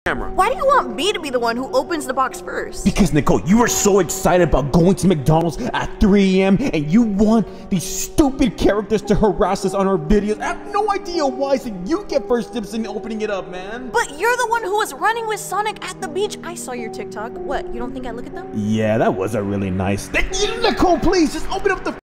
camera. Why do you want me to be the one who opens the box first? Because, Nicole, you were so excited about going to McDonald's at 3 a.m. and you want these stupid characters to harass us on our videos. I have no idea why, so you get first dibs in opening it up, man. But you're the one who was running with Sonic at the beach. I saw your TikTok. What, you don't think I look at them? Yeah, that was a really nice thing. Nicole, please, just open up the